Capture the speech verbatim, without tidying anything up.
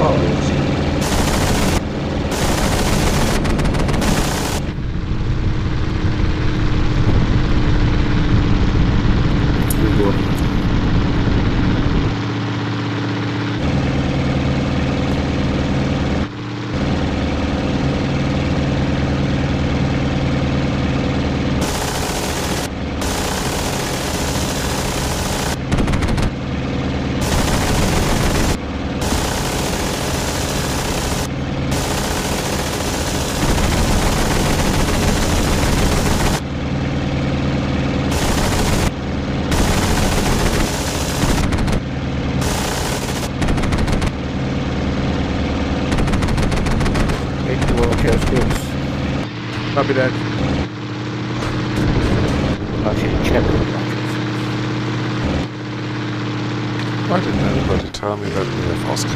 college. Copy that. Okay, check. Why didn't anybody tell me that we have Oscar